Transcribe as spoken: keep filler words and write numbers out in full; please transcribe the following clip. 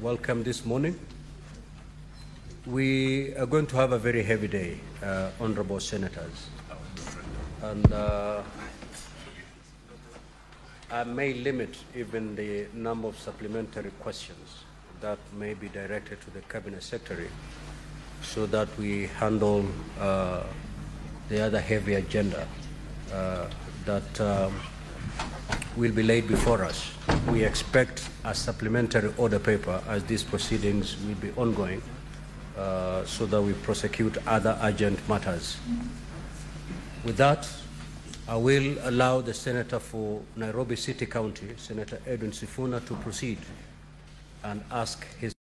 welcome this morning. We are going to have a very heavy day, uh, honorable senators. And uh, I may limit even the number of supplementary questions that may be directed to the Cabinet Secretary so that we handle uh, the other heavy agenda uh, that um, will be laid before us. We expect a supplementary order paper as these proceedings will be ongoing uh, so that we prosecute other urgent matters. With that, I will allow the Senator for Nairobi City County, Senator Edwin Sifuna, to proceed and ask his